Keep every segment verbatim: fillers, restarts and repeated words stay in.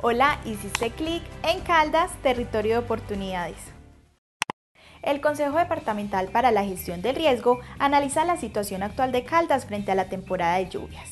Hola, hiciste clic en Caldas, territorio de oportunidades. El Consejo Departamental para la Gestión del Riesgo analiza la situación actual de Caldas frente a la temporada de lluvias.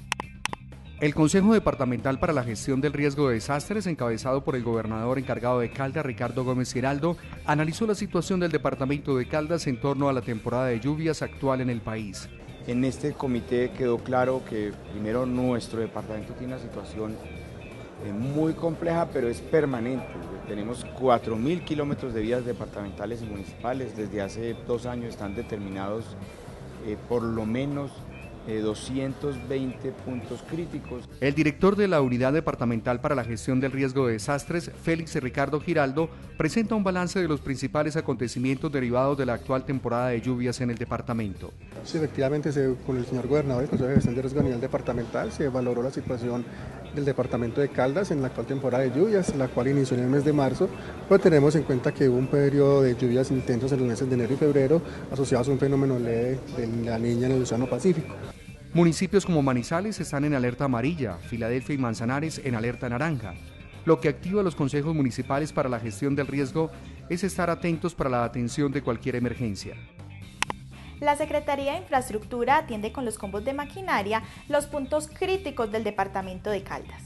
El Consejo Departamental para la Gestión del Riesgo de Desastres, encabezado por el gobernador encargado de Caldas, Ricardo Gómez Giraldo, analizó la situación del departamento de Caldas en torno a la temporada de lluvias actual en el país. En este comité quedó claro que primero nuestro departamento tiene una situación muy compleja, pero es permanente. Tenemos cuatro mil kilómetros de vías departamentales y municipales. Desde hace dos años están determinados eh, por lo menos eh, doscientos veinte puntos críticos. El director de la Unidad Departamental para la Gestión del Riesgo de Desastres, Félix Ricardo Giraldo, presenta un balance de los principales acontecimientos derivados de la actual temporada de lluvias en el departamento. Sí, efectivamente, se, con el señor gobernador del Consejo de Gestión de Riesgo a nivel departamental se valoró la situación del departamento de Caldas en la actual temporada de lluvias, la cual inició en el mes de marzo, pero tenemos en cuenta que hubo un periodo de lluvias intensos en los meses de enero y febrero asociados a un fenómeno leve de la Niña en el Océano Pacífico. Municipios como Manizales están en alerta amarilla, Filadelfia y Manzanares en alerta naranja. Lo que activa a los consejos municipales para la gestión del riesgo es estar atentos para la atención de cualquier emergencia. La Secretaría de Infraestructura atiende con los combos de maquinaria los puntos críticos del departamento de Caldas.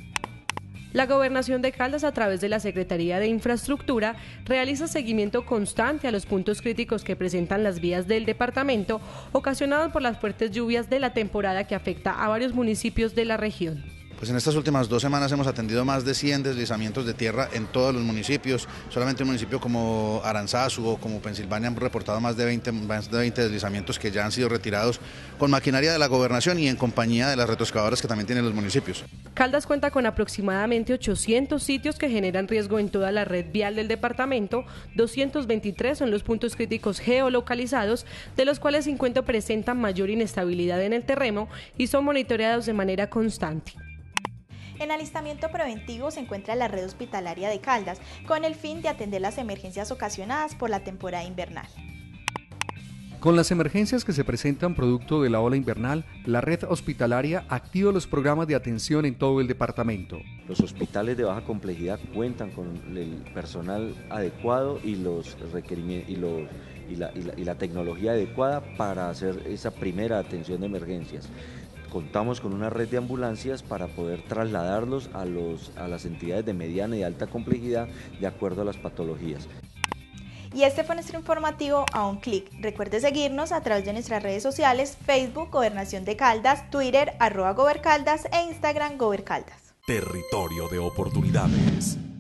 La Gobernación de Caldas, a través de la Secretaría de Infraestructura, realiza seguimiento constante a los puntos críticos que presentan las vías del departamento, ocasionados por las fuertes lluvias de la temporada que afecta a varios municipios de la región. Pues en estas últimas dos semanas hemos atendido más de cien deslizamientos de tierra en todos los municipios. Solamente un municipio como Aranzazu o como Pensilvania han reportado más de veinte, más de veinte deslizamientos que ya han sido retirados con maquinaria de la gobernación y en compañía de las retroexcavadoras que también tienen los municipios. Caldas cuenta con aproximadamente ochocientos sitios que generan riesgo en toda la red vial del departamento. doscientos veintitrés son los puntos críticos geolocalizados, de los cuales cincuenta presentan mayor inestabilidad en el terreno y son monitoreados de manera constante. En alistamiento preventivo se encuentra la red hospitalaria de Caldas, con el fin de atender las emergencias ocasionadas por la temporada invernal. Con las emergencias que se presentan producto de la ola invernal, la red hospitalaria activa los programas de atención en todo el departamento. Los hospitales de baja complejidad cuentan con el personal adecuado y, los requerimientos, y, los, y, la, y, la, y la tecnología adecuada para hacer esa primera atención de emergencias. Contamos con una red de ambulancias para poder trasladarlos a, los, a las entidades de mediana y alta complejidad de acuerdo a las patologías. Y este fue nuestro informativo a un clic. Recuerde seguirnos a través de nuestras redes sociales, Facebook, Gobernación de Caldas, Twitter, arroba Gobercaldas e Instagram, Gobercaldas. Territorio de oportunidades.